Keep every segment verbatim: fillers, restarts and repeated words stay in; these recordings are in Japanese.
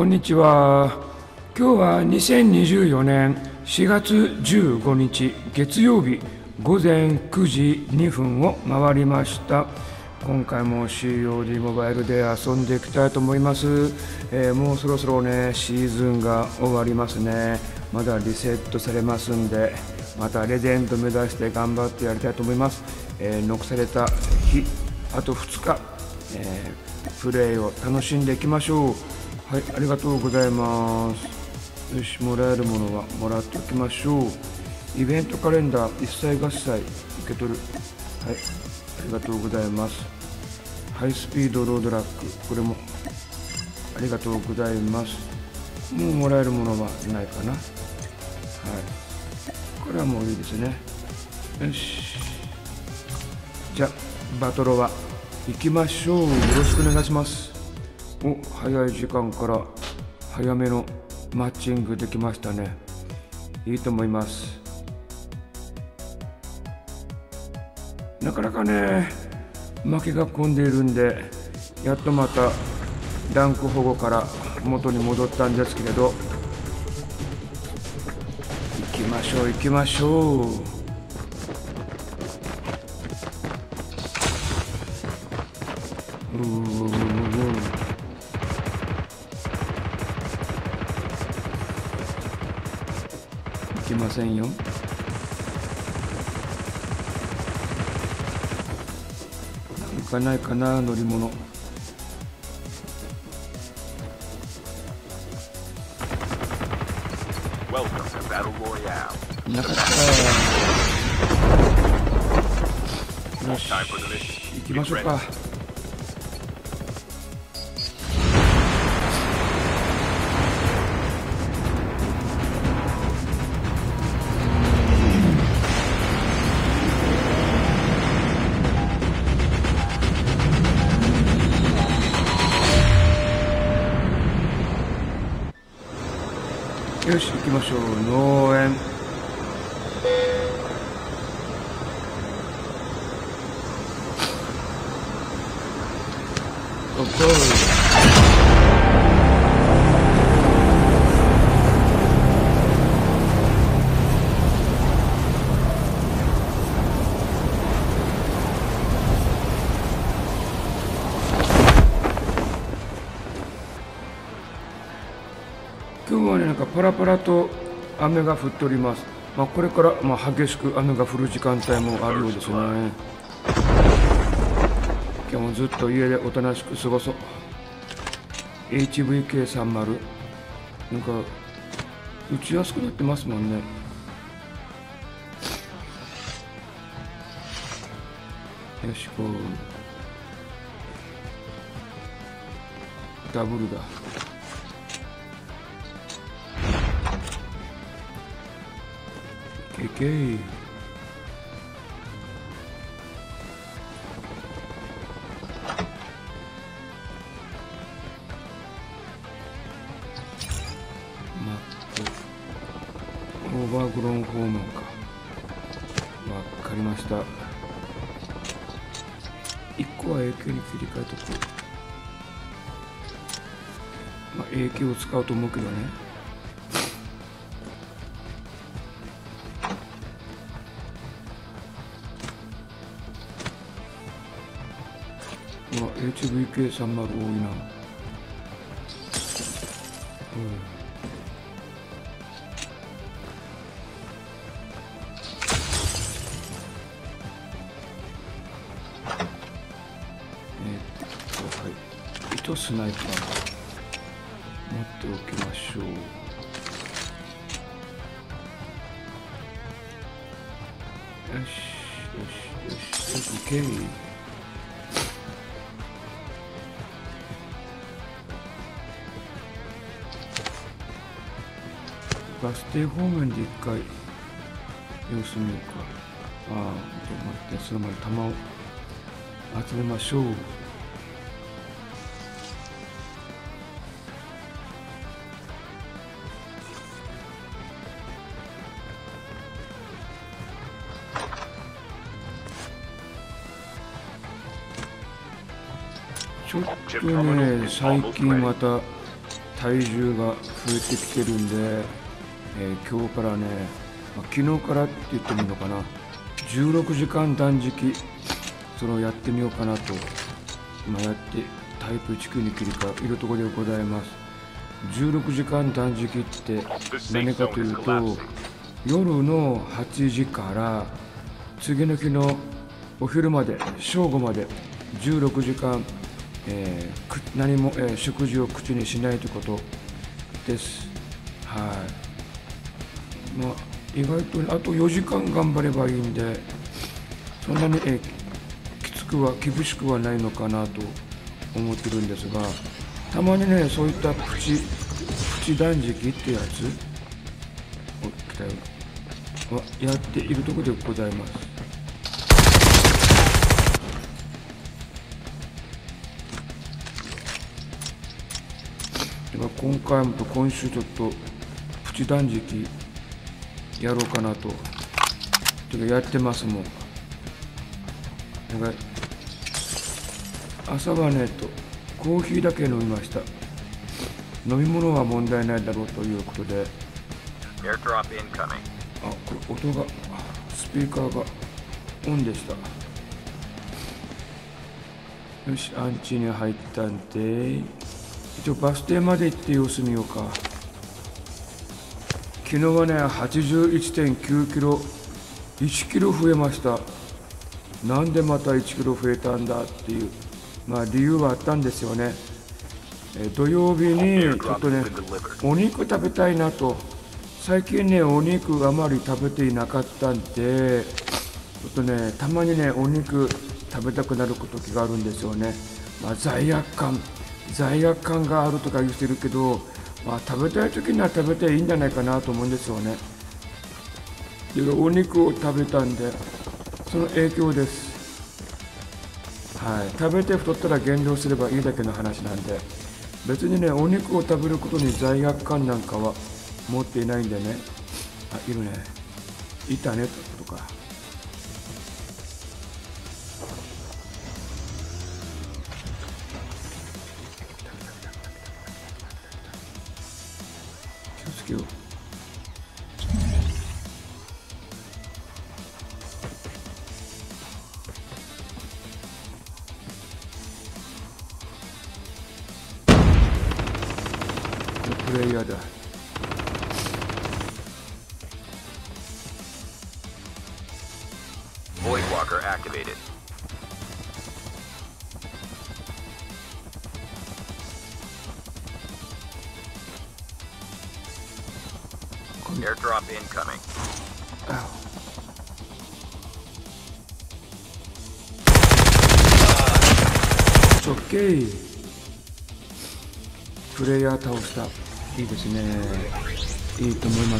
んにちは。今日はにせんにじゅうよねんしがつじゅうごにち月曜日ごぜんくじにふんを回りました。今回も シーオーディー モバイルで遊んでいきたいと思います。えー、もうそろそろねシーズンが終わりますね。まだリセットされますんで、またレジェンド目指して頑張ってやりたいと思います。えー、残された日あとふつか、えー、プレイを楽しんでいきましょう。はい、ありがとうございます。よし、もらえるものはもらっておきましょう。イベントカレンダー一切合切受け取る。はい、ありがとうございます。ハイスピードロードラック、これもありがとうございます。もうもらえるものはないかな。はい、これはもういいですね。よし、じゃあバトロは行きましょう。よろしくお願いします。お、早い時間から早めのマッチングできましたね。いいと思います。なかなかね負けが込んでいるんで、やっとまたランク保護から元に戻ったんですけれど、行きましょう行きましょう。うー行きませんよ。なんかないかな、乗り物。なかった。よし、行きましょうか。よし、行きましょう。農園。おっと今日はね、なんかパラパラと雨が降っております。まあ、これから、まあ、激しく雨が降る時間帯もあるようですね。今日もずっと家でおとなしく過ごそう。 エイチブイケーさんじゅう なんか打ちやすくなってますもんね。よし、こうダブルだ。ケケイ。マップオーバーグローン訪問か。わかりました。いっこは エーケー に切り替えとく。まあ エーケー を使うと思うけどね。まあ エイチブイケーさんじゅう 多いな。うん、糸スナイパー持っておきましょう。よしよしよしよし、オッケー。バス停方面で一回様子見ようか。ああ、ちょっと待って、その前に弾を集めましょう。ちょっとね、最近また体重が増えてきてるんで、えー、今日からね、まあ、昨日からって言ってもいいのかな、じゅうろくじかん断食、それをやってみようかなと、今やってタイプいちきゅうに切り替えるところでございます。じゅうろくじかん断食って何かというと、夜のはちじから次の日のお昼まで、正午までじゅうろくじかん、えー、何も、えー、食事を口にしないということです。はい。まあ、意外と、ね、あとよじかん頑張ればいいんで、そんなに、えー、きつくは厳しくはないのかなと思ってるんですが、たまにね、そういったプチプチ断食ってやつを来たよはやっているところでございます。今回も今週ちょっとプチ断食やろうかなとちょっとやってますもん。なんか朝はねとコーヒーだけ飲みました。飲み物は問題ないだろうということで、あ、これ音がスピーカーがオンでした。よし、アンチに入ったんで、一応バス停まで行って様子見ようか。昨日はね はちじゅういってんきゅうキロ、いちキロ増えました。なんでまたいちキロ増えたんだっていう、まあ理由はあったんですよね。え土曜日にちょっとね、お肉食べたいなと。最近ね、お肉あまり食べていなかったんで、ちょっとね、たまにね、お肉食べたくなる時があるんですよね。まあ、罪悪感、罪悪感があるとか言ってるけど、まあ、食べたい時には食べていいんじゃないかなと思うんですよね。で、お肉を食べたんで、その影響です。はい、食べて太ったら減量すればいいだけの話なんで、別にね、お肉を食べることに罪悪感なんかは持っていないんでね。あ、いるね。いたねとか。気をつけよう。プレイヤーだ。 Void Walker activated. Airdrop incoming. It's okay. プレイヤー倒した。いいですね。いいと思います。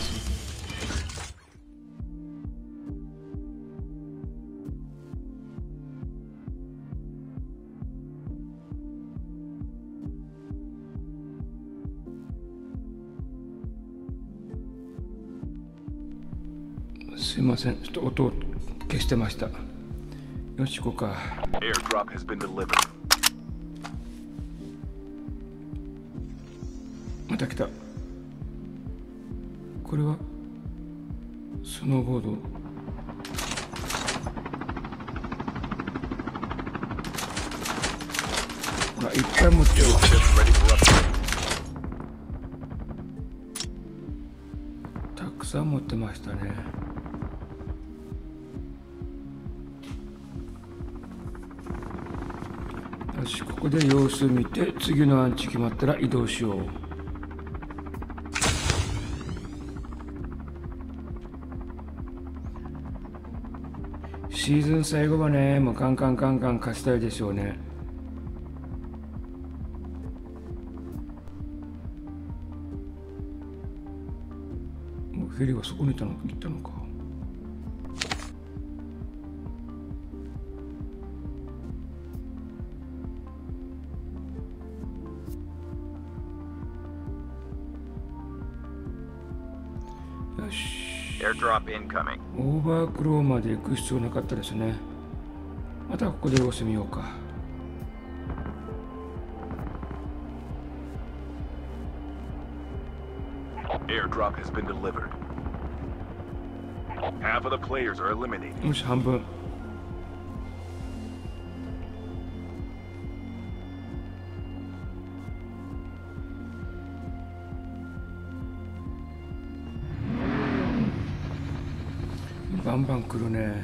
すいません、ちょっと音を消してました。よし、行こうか。 Airdrop has been delivered. また来た。これはスノーボード。ほら、いっぱい持ってる。たくさん持ってましたね。よし、ここで様子見て、次のアンチ決まったら移動しよう。シーズン最後はね、もうカンカンカンカン勝ちたいでしょうね。もうヘリはそこにいたの、行ったのか。よし。 Airdrop incoming. オーバークローまで行く必要なかったですね。またここで様子見ようか。 Airdrop has been delivered. Half of the players are eliminated. よし、半分。バンバン来るね。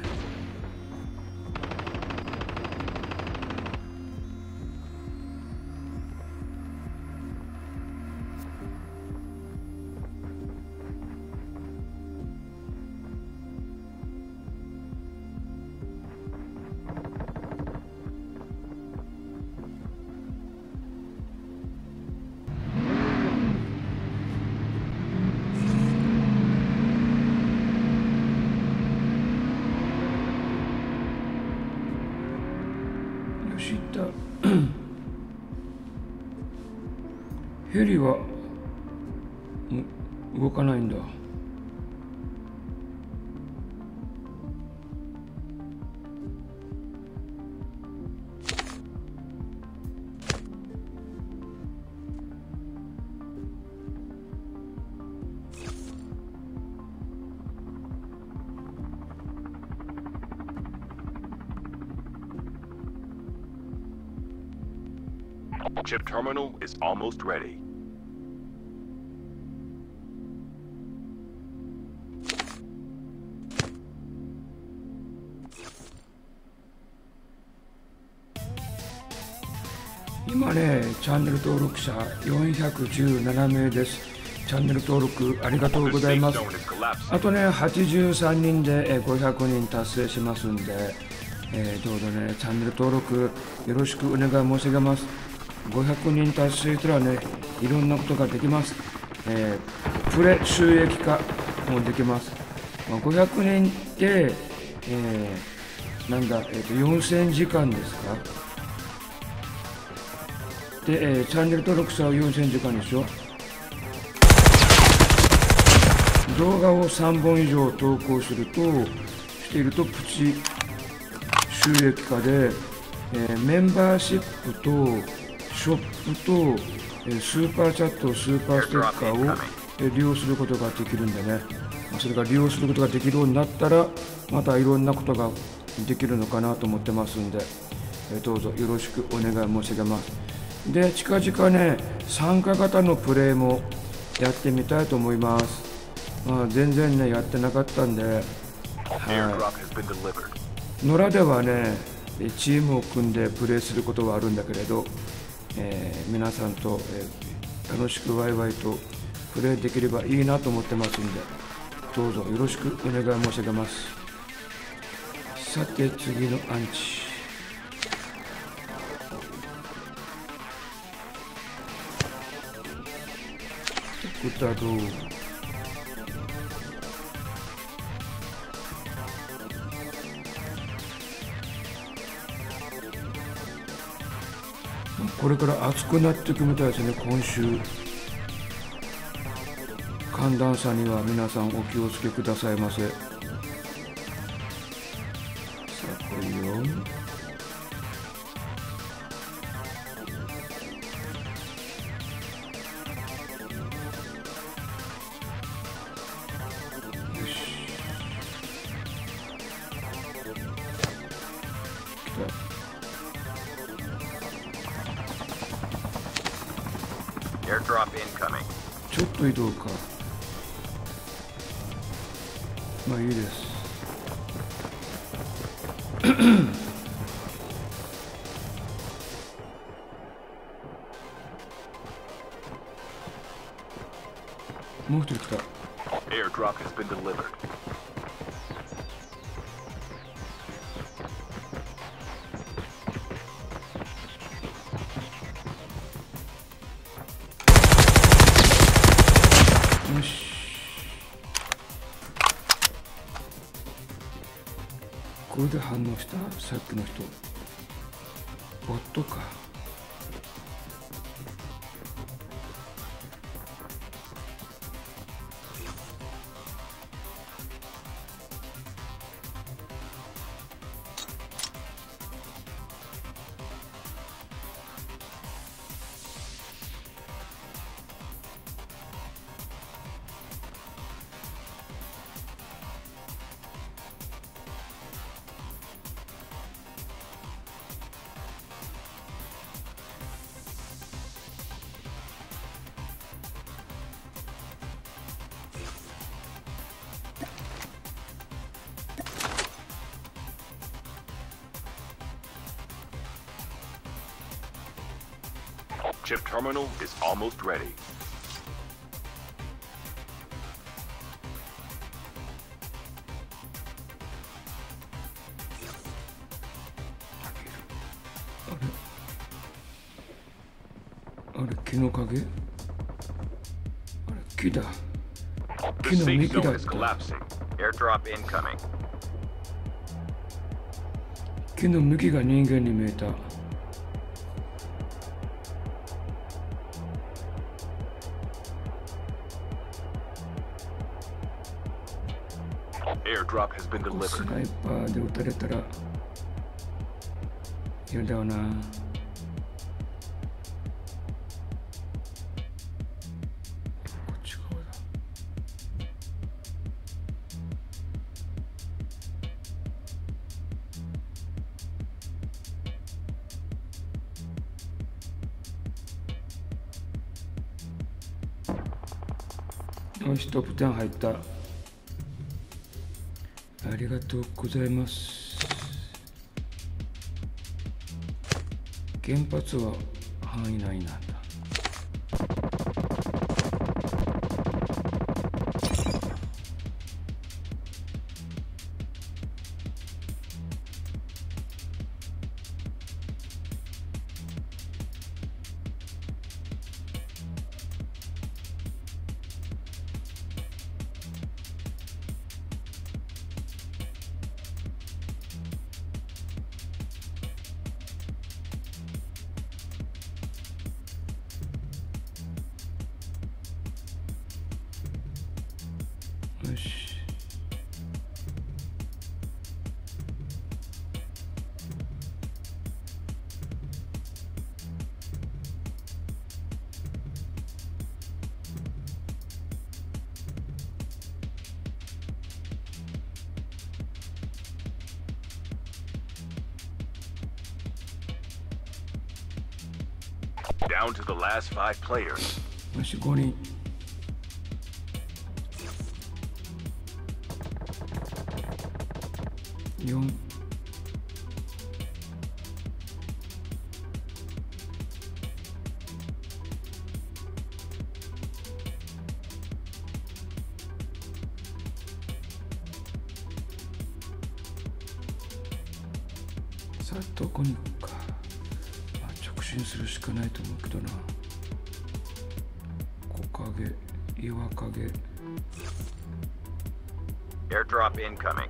ヘリは動かないんだ。 Chip terminal is almost ready. 今ね、チャンネル登録者よんひゃくじゅうななめいです。チャンネル登録ありがとうございます。あとね、はちじゅうさんにんでごひゃくにん達成しますんで、えー、どうぞね、チャンネル登録よろしくお願い申し上げます。ごひゃくにん達成したらね、いろんなことができます。えー、プレ収益化もできます。まあ、ごひゃくにんって、えー、なんだ、えーと、よんせんじかんですか。で、えー、チャンネル登録者はよんせんじかんでしょ。動画をさんぼん以上投稿すると、しているとプチ収益化で、えー、メンバーシップとショップと、えー、スーパーチャット、スーパーステッカーを、えー、利用することができるんでね、それが利用することができるようになったら、またいろんなことができるのかなと思ってますんで、えー、どうぞよろしくお願い申し上げます。で、近々ね、参加型のプレイもやってみたいと思います。まあ、全然ね、やってなかったんで、はい、野良ではね、チームを組んでプレイすることはあるんだけれど、えー、皆さんと、えー、楽しくワイワイとプレイできればいいなと思ってますんで、どうぞよろしくお願い申し上げます。さて、次のアンチ。歌どうこれから暑くなっていくみたいですね。今週寒暖差には皆さんお気をつけくださいませ。さあ、これよ。 Airdrop incoming. ちょっと移動か。まあいいです。もう一人来た。 Airdrop has been delivered. よし。これで反応したさっきの人。ボットか。 Chip terminal is almost ready. あれ、木の影？あれ、木だ。 The 木の safe 幹だ zone っ is た。 collapsing. Airdrop incoming. 木の幹が人間に見えた。 Airdrop has been ス delivered. ナイパーで撃たれたら嫌だよな。こっち側だ。よし、トップじゅう入った。 ありがとうございます。原発は範囲内なんだ。よし。 Down to the last five players. よし、ごにん。 よん。 さあどこに行くか。まあ、直進するしかないと思うけどな。木陰、岩陰。 Airdrop incoming.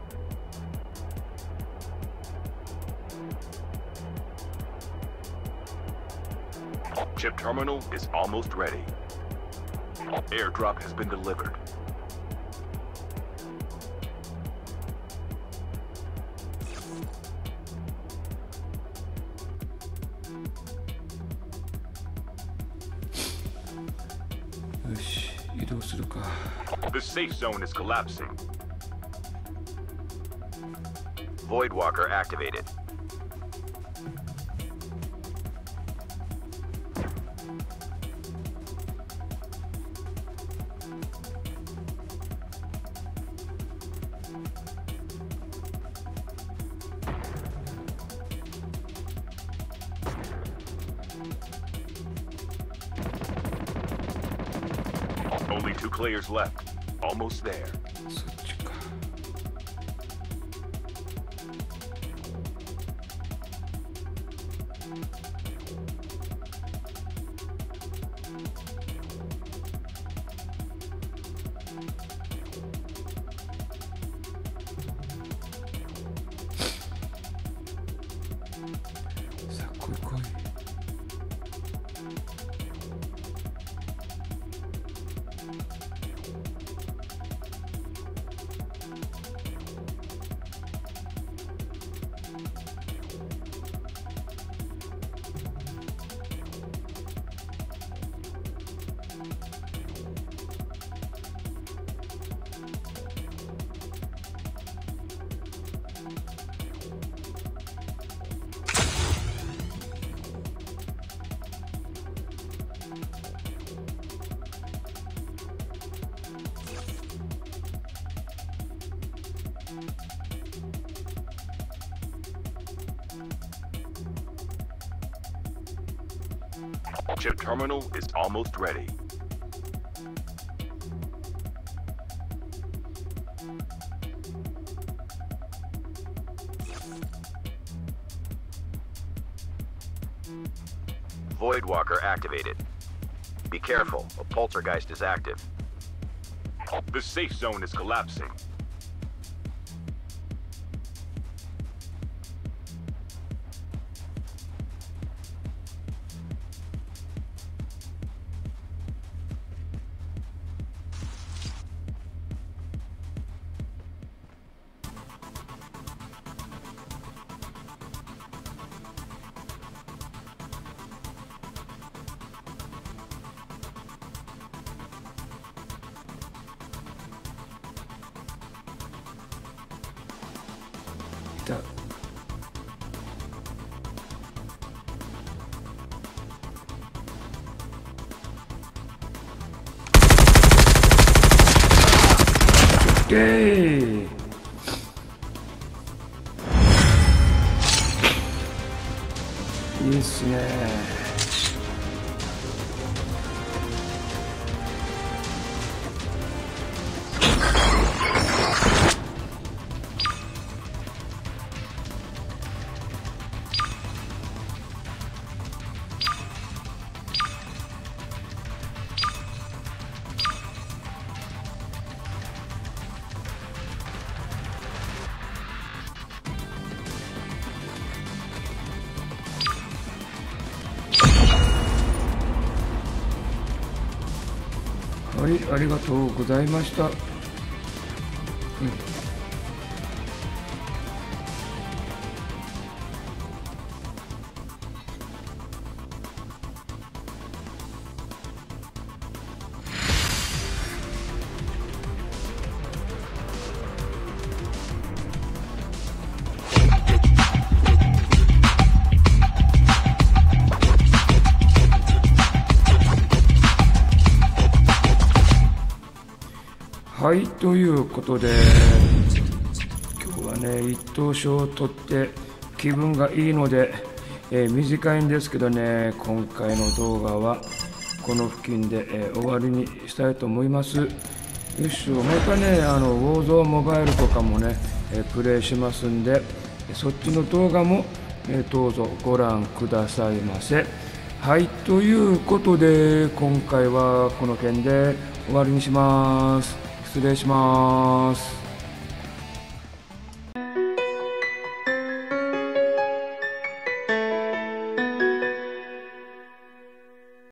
Chip terminal is almost ready. Airdrop has been delivered. The safe zone is collapsing. Voidwalker activated. Only two players left. Almost there. そっちか。さあ来い来い。 Chip terminal is almost ready. Voidwalker activated. Be careful, a poltergeist is active. The safe zone is collapsing. オッケー。いいっすね。はい、ありがとうございました。うんはい、ということで、今日はね、一等賞を取って気分がいいので、えー、短いんですけどね、今回の動画はこの付近で、えー、終わりにしたいと思います。よっしょ、またね、あの、ウォーゾーモバイルとかもね、えー、プレイしますんで、そっちの動画も、えー、どうぞご覧くださいませ。はい、ということで、今回はこの件で終わりにします。失礼します。